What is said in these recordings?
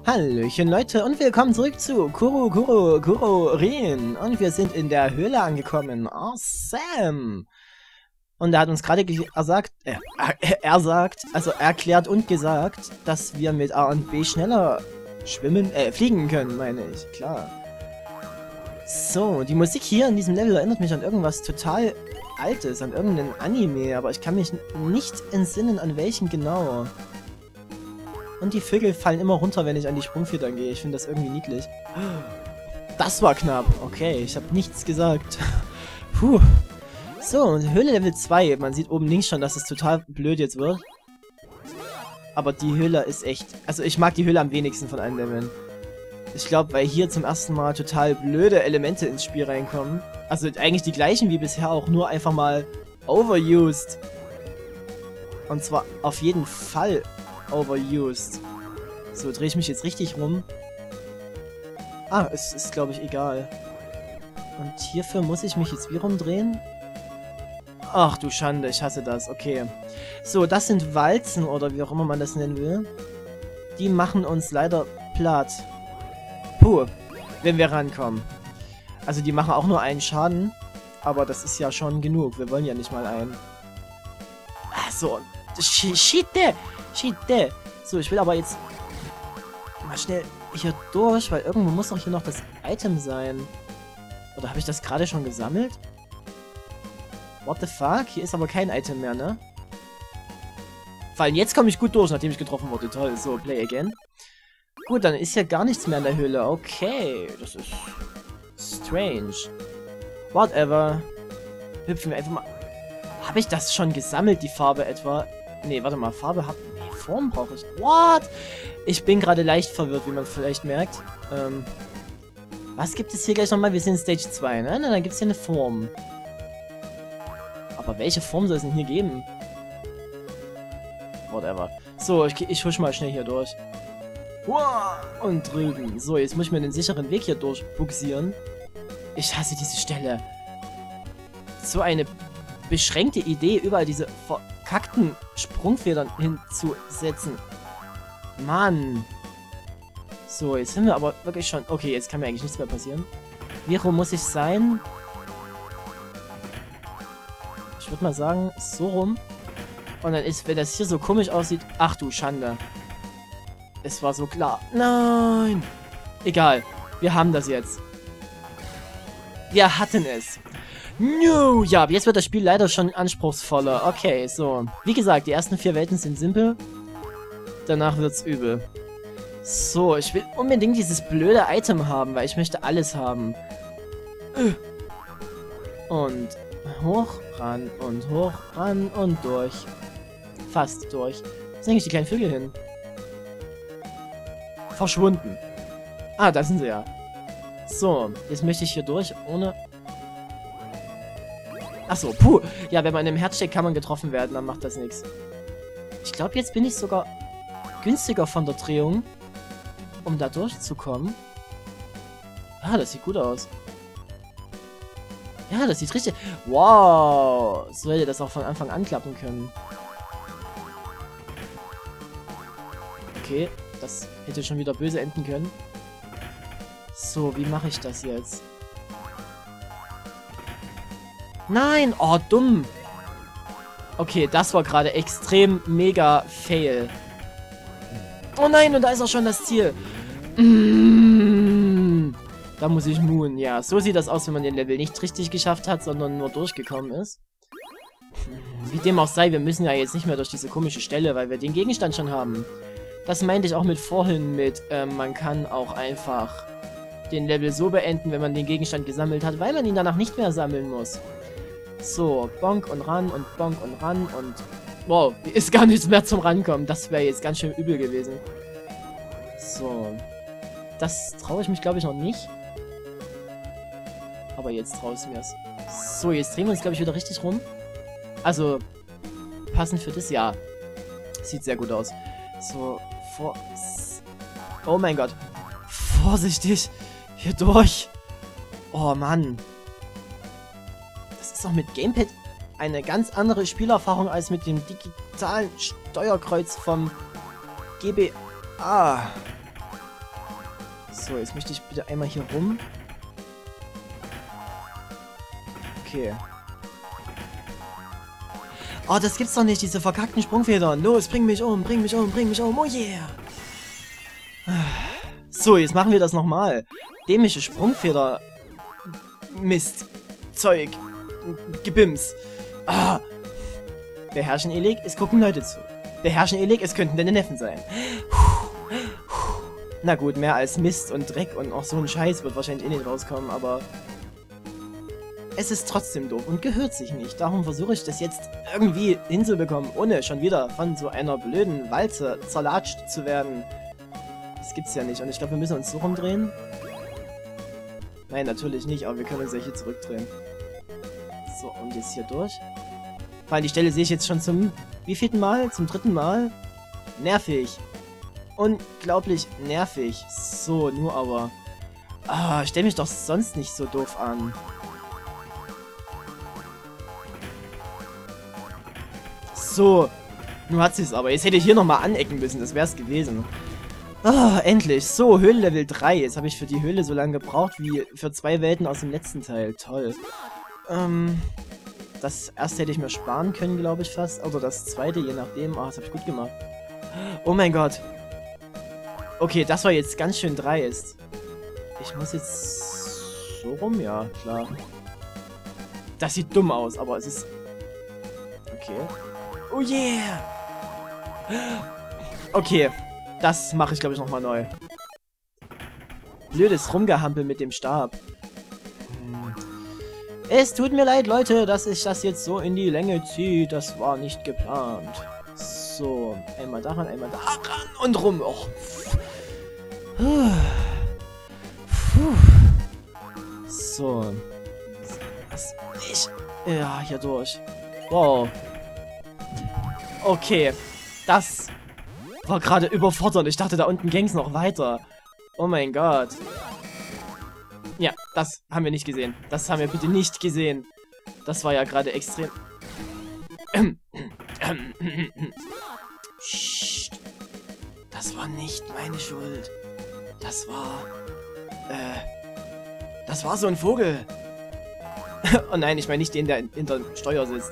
Hallöchen Leute und willkommen zurück zu Kurorin. Und wir sind in der Höhle angekommen. Awesome! Und er hat uns gerade erklärt und gesagt, dass wir mit A und B schneller fliegen können, meine ich. Klar. So, die Musik hier in diesem Level erinnert mich an irgendwas total Altes, an irgendein Anime, aber ich kann mich nicht entsinnen, an welchen genau. Und die Vögel fallen immer runter, wenn ich an die Sprungfedern gehe. Ich finde das irgendwie niedlich. Das war knapp. Okay, ich habe nichts gesagt. Puh. So, Höhle Level 2. Man sieht oben links schon, dass es total blöd jetzt wird. Aber die Höhle ist echt... Also ich mag die Höhle am wenigsten von allen Leveln. Ich glaube, weil hier zum ersten Mal total blöde Elemente ins Spiel reinkommen. Also eigentlich die gleichen wie bisher, auch nur einfach mal overused. Und zwar auf jeden Fall overused. So, drehe ich mich jetzt richtig rum. Ah, es ist, glaube ich, egal. Und hierfür muss ich mich jetzt wie rumdrehen? Ach du Schande, ich hasse das. Okay. So, das sind Walzen, oder wie auch immer man das nennen will. Die machen uns leider platt. Puh, wenn wir rankommen. Also die machen auch nur einen Schaden, aber das ist ja schon genug. Wir wollen ja nicht mal einen. Ach so, shit. So, ich will aber jetzt mal schnell hier durch, weil irgendwo muss doch hier noch das Item sein. Oder habe ich das gerade schon gesammelt? What the fuck? Hier ist aber kein Item mehr, ne? Vor allem jetzt komme ich gut durch, nachdem ich getroffen wurde. Toll, so, play again. Gut, dann ist hier gar nichts mehr in der Höhle. Okay, das ist strange. Whatever. Hüpfen wir einfach mal. Habe ich das schon gesammelt, die Farbe etwa? Nee, warte mal, Farbe hab... Nee, Form brauche ich. What? Ich bin gerade leicht verwirrt, wie man vielleicht merkt. Was gibt es hier gleich nochmal? Wir sind in Stage 2, ne? Na, dann gibt es hier eine Form. Aber welche Form soll es denn hier geben? Whatever. So, ich husch mal schnell hier durch. Und drüben. So, jetzt muss ich mir den sicheren Weg hier durchbuxieren. Ich hasse diese Stelle. So eine beschränkte Idee, überall diese verkackten Sprungfedern hinzusetzen. Mann. So, jetzt sind wir aber wirklich schon... Okay, jetzt kann mir eigentlich nichts mehr passieren. Wie rum muss ich sein? Ich würde mal sagen, so rum. Und dann ist, wenn das hier so komisch aussieht... Ach du Schande. Es war so klar. Nein! Egal. Wir haben das jetzt. Wir hatten es. No! Ja, jetzt wird das Spiel leider schon anspruchsvoller. Okay, so. Wie gesagt, die ersten 4 Welten sind simpel. Danach wird's übel. So, ich will unbedingt dieses blöde Item haben, weil ich möchte alles haben. Und hoch, ran und durch. Fast durch. Wo sind eigentlich die kleinen Vögel hin? Verschwunden. Ah, da sind sie ja. So, jetzt möchte ich hier durch, ohne... Achso, puh. Ja, wenn man in einem Herz steckt, kann man getroffen werden, dann macht das nichts. Ich glaube, jetzt bin ich sogar günstiger von der Drehung, um da durchzukommen. Ah, das sieht gut aus. Ja, das sieht richtig... Wow. So hätte das auch von Anfang an klappen können. Okay, das hätte schon wieder böse enden können. So, wie mache ich das jetzt? Nein! Oh, dumm! Okay, das war gerade extrem mega fail. Oh nein, und da ist auch schon das Ziel. Da muss ich moon. Ja, so sieht das aus, wenn man den Level nicht richtig geschafft hat, sondern nur durchgekommen ist. Wie dem auch sei, wir müssen ja jetzt nicht mehr durch diese komische Stelle, weil wir den Gegenstand schon haben. Das meinte ich auch mit vorhin mit, man kann auch einfach den Level so beenden, wenn man den Gegenstand gesammelt hat, weil man ihn danach nicht mehr sammeln muss. So, bonk und ran und bonk und ran und... Wow, ist gar nichts mehr zum Rankommen. Das wäre jetzt ganz schön übel gewesen. So. Das traue ich mich, glaube ich, noch nicht. Aber jetzt traue ich mir es. So, jetzt drehen wir uns, glaube ich, wieder richtig rum. Also, passend für das Jahr. Sieht sehr gut aus. So, oh mein Gott. Vorsichtig. Hier durch. Oh, Mann. Das ist doch mit Gamepad eine ganz andere Spielerfahrung als mit dem digitalen Steuerkreuz vom GBA. So, jetzt möchte ich bitte einmal hier rum. Okay. Oh, das gibt's doch nicht, diese verkackten Sprungfedern. Los, bring mich um, bring mich um, bring mich um. Oh yeah. So, jetzt machen wir das nochmal. Dämische Sprungfeder. Mist. Zeug. Gebims. Ah. Beherrschen Elik, es gucken Leute zu. Beherrschen Elik, es könnten deine Neffen sein. Na gut, mehr als Mist und Dreck und auch so ein Scheiß wird wahrscheinlich eh nicht rauskommen, aber es ist trotzdem doof und gehört sich nicht. Darum versuche ich das jetzt irgendwie hinzubekommen, ohne schon wieder von so einer blöden Walze zerlatscht zu werden. Das gibt's ja nicht. Und ich glaube, wir müssen uns so rumdrehen. Nein, natürlich nicht, aber wir können uns ja hier zurückdrehen. So, und jetzt hier durch. Vor allem die Stelle sehe ich jetzt schon zum wievielten Mal? Zum dritten Mal? Nervig. Unglaublich nervig. So, nur aber... Ah, stell mich doch sonst nicht so doof an. So, nun hat sie es aber. Jetzt hätte ich hier nochmal anecken müssen, das wäre es gewesen. Ah, endlich. So, Höhlenlevel 3. Jetzt habe ich für die Höhle so lange gebraucht wie für 2 Welten aus dem letzten Teil. Toll. Das erste hätte ich mir sparen können, glaube ich fast. Oder das zweite, je nachdem. Ah, das habe ich gut gemacht. Oh mein Gott. Okay, das war jetzt ganz schön dreist. Ich muss jetzt so rum? Ja, klar. Das sieht dumm aus, aber es ist... Okay. Oh yeah! Okay, das mache ich, glaube ich, nochmal neu. Blödes Rumgehampel mit dem Stab. Es tut mir leid, Leute, dass ich das jetzt so in die Länge ziehe. Das war nicht geplant. So, einmal daran, einmal daran und rum. Och. So. Was? Ja, hier durch. Wow. Okay. Das war gerade überfordernd. Ich dachte, da unten ging es noch weiter. Oh mein Gott. Ja, das haben wir nicht gesehen. Das haben wir bitte nicht gesehen. Das war ja gerade extrem... Psst. Das war nicht meine Schuld. Das war so ein Vogel. Oh nein, ich meine nicht den, der hinter dem Steuer sitzt.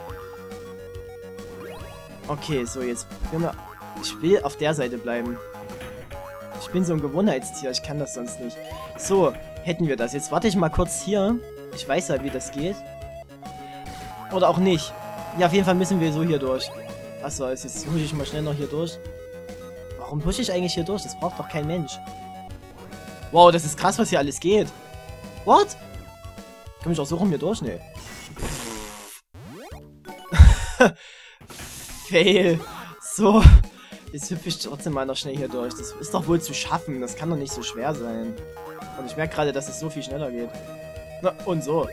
Okay, so jetzt... Ich will auf der Seite bleiben. Ich bin so ein Gewohnheitstier, ich kann das sonst nicht. So, hätten wir das. Jetzt warte ich mal kurz hier. Ich weiß ja, wie das geht. Oder auch nicht. Ja, auf jeden Fall müssen wir so hier durch. Achso, jetzt husche ich mal schnell noch hier durch. Warum husche ich eigentlich hier durch? Das braucht doch kein Mensch. Wow, das ist krass, was hier alles geht. What? Komm ich auch so rum hier durch? Nee. Fail. So. Jetzt hüpfe ich trotzdem mal noch schnell hier durch. Das ist doch wohl zu schaffen. Das kann doch nicht so schwer sein. Und ich merke gerade, dass es so viel schneller geht. Na, und so.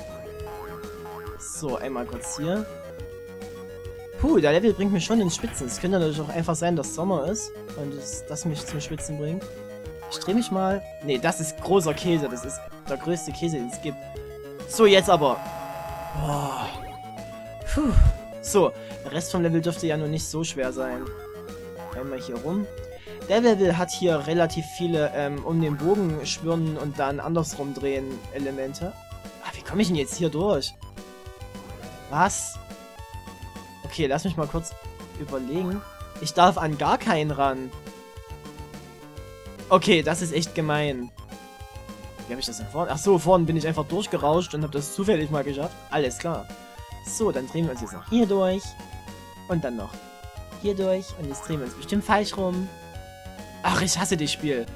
So, einmal kurz hier. Puh, der Level bringt mich schon ins Schwitzen. Es könnte natürlich auch einfach sein, dass Sommer ist. Und das mich zum Schwitzen bringt. Ich drehe mich mal. Nee, das ist großer Käse. Das ist der größte Käse, den es gibt. So, jetzt aber. Boah. Puh. So, der Rest vom Level dürfte ja nur nicht so schwer sein. Einmal hier rum. Der Level hat hier relativ viele um den Bogen schwirren und dann andersrum drehen Elemente. Ah, wie komme ich denn jetzt hier durch? Was? Okay, lass mich mal kurz überlegen. Ich darf an gar keinen ran. Okay, das ist echt gemein. Wie habe ich das denn vorhin? Ach so, vorhin bin ich einfach durchgerauscht und habe das zufällig mal geschafft. Alles klar. So, dann drehen wir uns jetzt noch hier durch. Und dann noch hier durch. Und jetzt drehen wir uns bestimmt falsch rum. Ach, ich hasse das Spiel.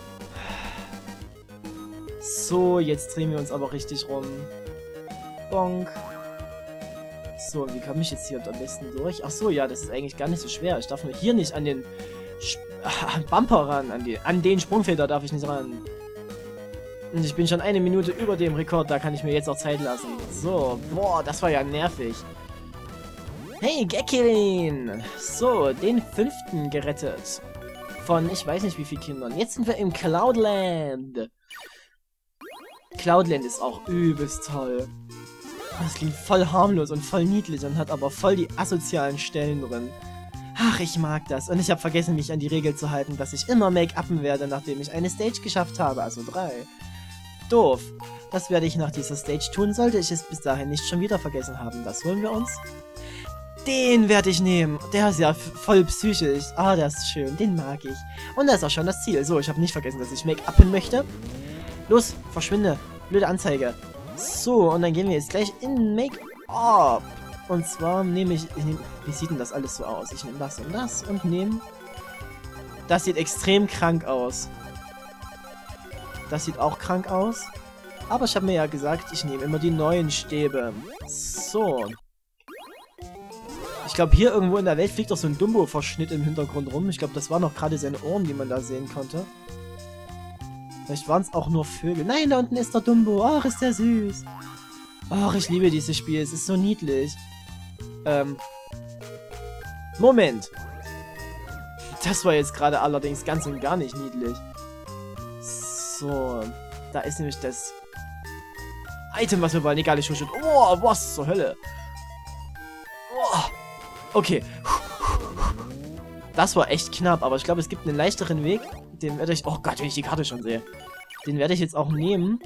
So, jetzt drehen wir uns aber richtig rum. Bonk. So, wie komme ich jetzt hier am besten durch? Ach so, ja, das ist eigentlich gar nicht so schwer. Ich darf nur hier nicht an den Bumper ran. An den Sprungfeder darf ich nicht ran. Und ich bin schon 1 Minute über dem Rekord. Da kann ich mir jetzt auch Zeit lassen. So, boah, das war ja nervig. Hey, Gekilin! So, den 5. gerettet. Von ich weiß nicht wie vielen Kindern. Jetzt sind wir im Cloudland. Cloudland ist auch übelst toll. Das klingt voll harmlos und voll niedlich und hat aber voll die asozialen Stellen drin. Ach, ich mag das. Und ich habe vergessen, mich an die Regel zu halten, dass ich immer Make-uppen werde, nachdem ich eine Stage geschafft habe. Also 3. Doof. Das werde ich nach dieser Stage tun, sollte ich es bis dahin nicht schon wieder vergessen haben. Was holen wir uns? Den werde ich nehmen. Der ist ja voll psychisch. Ah, der ist schön. Den mag ich. Und das ist auch schon das Ziel. So, ich habe nicht vergessen, dass ich Make-uppen möchte. Los, verschwinde. Blöde Anzeige. So, und dann gehen wir jetzt gleich in Make-up. Und zwar nehme ich... Wie sieht denn das alles so aus? Ich nehme das und nehme... Das sieht extrem krank aus. Das sieht auch krank aus. Aber ich habe mir ja gesagt, ich nehme immer die neuen Stäbe. So. Ich glaube, hier irgendwo in der Welt fliegt doch so ein Dumbo-Verschnitt im Hintergrund rum. Ich glaube, das waren noch gerade seine Ohren, die man da sehen konnte. Vielleicht waren es auch nur Vögel. Nein, da unten ist der Dumbo. Ach, ist der süß. Ach, ich liebe dieses Spiel. Es ist so niedlich. Moment. Das war jetzt gerade allerdings ganz und gar nicht niedlich. So. Da ist nämlich das Item, was wir wollen. Egal, ich schon. Oh, was zur Hölle. Oh. Okay. Das war echt knapp, aber ich glaube, es gibt einen leichteren Weg. Den werde ich... Oh Gott, wenn ich die Karte schon sehe. Den werde ich jetzt auch nehmen.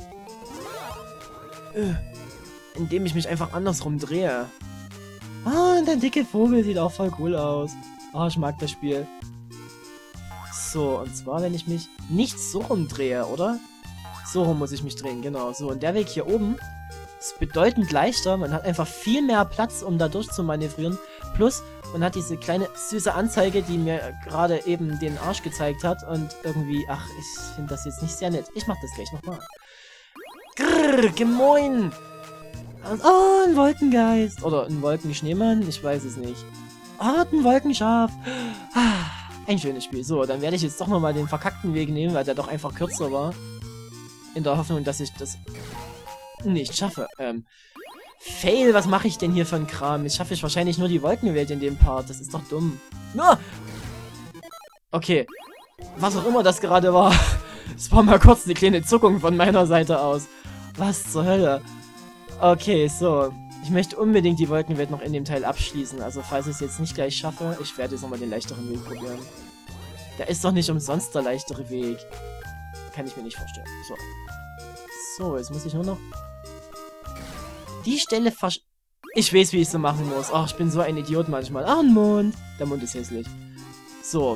Indem ich mich einfach andersrum drehe. Ah, und der dicke Vogel sieht auch voll cool aus. Oh, ich mag das Spiel. So, und zwar, wenn ich mich nicht so rumdrehe, oder? So rum muss ich mich drehen, genau. So, und der Weg hier oben ist bedeutend leichter. Man hat einfach viel mehr Platz, um da durchzumanövrieren. Plus, man hat diese kleine süße Anzeige, die mir gerade eben den Arsch gezeigt hat. Und irgendwie, ach, ich finde das jetzt nicht sehr nett. Ich mach das gleich nochmal. Grrr, gemoin! Oh, ein Wolkengeist. Oder ein Wolkenschneemann, ich weiß es nicht. Oh, ein Wolkenschaf. Ein schönes Spiel. So, dann werde ich jetzt doch nochmal den verkackten Weg nehmen, weil der doch einfach kürzer war. In der Hoffnung, dass ich das nicht schaffe. Fail, was mache ich denn hier für ein Kram? Jetzt schaffe ich wahrscheinlich nur die Wolkenwelt in dem Part. Das ist doch dumm. No! Okay. Was auch immer das gerade war. Es war mal kurz eine kleine Zuckung von meiner Seite aus. Was zur Hölle? Okay, so. Ich möchte unbedingt die Wolkenwelt noch in dem Teil abschließen. Also falls ich es jetzt nicht gleich schaffe, ich werde jetzt nochmal den leichteren Weg probieren. Der ist doch nicht umsonst der leichtere Weg. Kann ich mir nicht vorstellen. So. So, jetzt muss ich nur noch... Die Stelle Ich weiß, wie ich es so machen muss. Ach, ich bin so ein Idiot manchmal. Ach, ein Mond. Der Mond ist hässlich. So.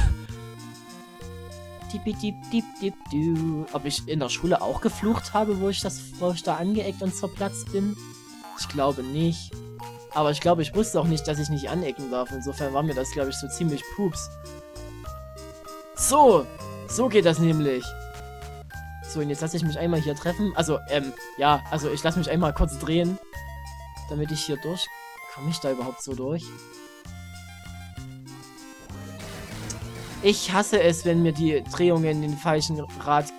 Ob ich in der Schule auch geflucht habe, wo ich da angeeckt und zerplatzt bin? Ich glaube nicht. Aber ich glaube, ich wusste auch nicht, dass ich nicht anecken darf. Insofern war mir das, glaube ich, so ziemlich pups. So. So geht das nämlich. So, und jetzt lasse ich mich einmal hier treffen. Also, ja, also ich lasse mich einmal kurz drehen. Damit ich hier durch... Komme ich da überhaupt so durch? Ich hasse es, wenn mir die Drehungen den falschen Rad...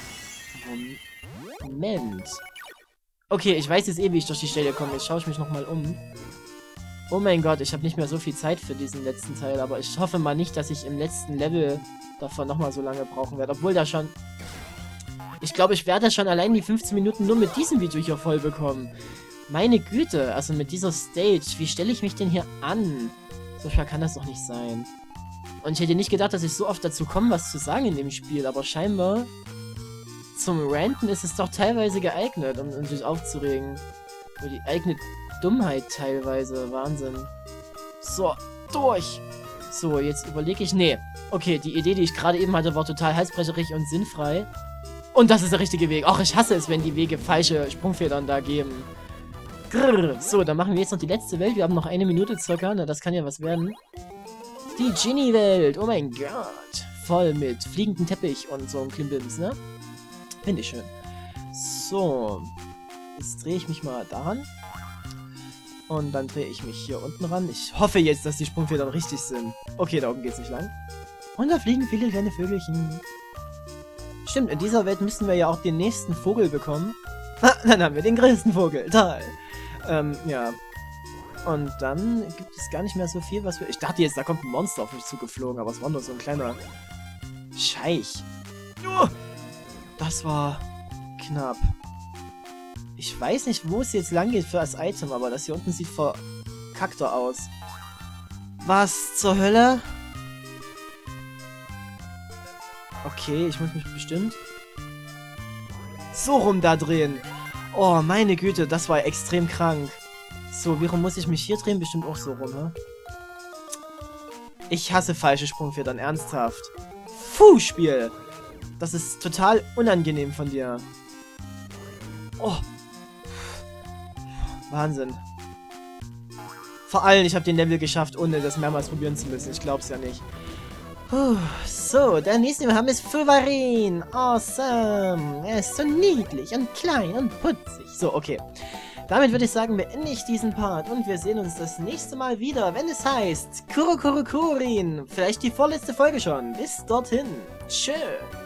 Moment. Okay, ich weiß jetzt eh, wie ich durch die Stelle komme. Jetzt schaue ich mich nochmal um. Oh mein Gott, ich habe nicht mehr so viel Zeit für diesen letzten Teil. Aber ich hoffe mal nicht, dass ich im letzten Level davon nochmal so lange brauchen werde. Obwohl da schon... Ich glaube, ich werde schon allein die 15 Minuten nur mit diesem Video hier voll bekommen. Meine Güte, also mit dieser Stage. Wie stelle ich mich denn hier an? So schwer kann das doch nicht sein. Und ich hätte nicht gedacht, dass ich so oft dazu komme, was zu sagen in dem Spiel. Aber scheinbar zum Ranten ist es doch teilweise geeignet, um sich aufzuregen. Über die eigene Dummheit teilweise. Wahnsinn. So, durch. So, jetzt überlege ich... Nee. Okay, die Idee, die ich gerade eben hatte, war total halsbrecherig und sinnfrei. Und das ist der richtige Weg. Ach, ich hasse es, wenn die Wege falsche Sprungfedern da geben. Grrr. So, dann machen wir jetzt noch die letzte Welt. Wir haben noch 1 Minute circa. Na, das kann ja was werden. Die Genie-Welt. Oh mein Gott. Voll mit fliegenden Teppich und so einem Klimbims, ne? Finde ich schön. So. Jetzt drehe ich mich mal daran. Und dann drehe ich mich hier unten ran. Ich hoffe jetzt, dass die Sprungfedern richtig sind. Okay, da oben geht's nicht lang. Und da fliegen viele kleine Vögelchen. Stimmt, in dieser Welt müssen wir ja auch den nächsten Vogel bekommen. Ah, dann haben wir den größten Vogel. Toll. Ja. Und dann gibt es gar nicht mehr so viel, was wir... Ich dachte jetzt, da kommt ein Monster auf mich zugeflogen, aber es war nur so ein kleiner Scheich. Das war knapp. Ich weiß nicht, wo es jetzt lang geht für das Item, aber das hier unten sieht verkackter aus. Was zur Hölle? Okay, ich muss mich bestimmt so rum da drehen. Oh, meine Güte, das war extrem krank. So, wie rum muss ich mich hier drehen? Bestimmt auch so rum, hä? Ich hasse falsche Sprungfedern, ernsthaft. Spiel! Das ist total unangenehm von dir. Oh. Wahnsinn. Vor allem, ich habe den Level geschafft, ohne das mehrmals probieren zu müssen. Ich glaub's ja nicht. So, der nächste, den wir haben, ist Fuvarin. Awesome. Er ist so niedlich und klein und putzig. So, okay. Damit würde ich sagen, beende ich diesen Part und wir sehen uns das nächste Mal wieder, wenn es heißt Kurokurokurin. Vielleicht die vorletzte Folge schon. Bis dorthin. Tschö.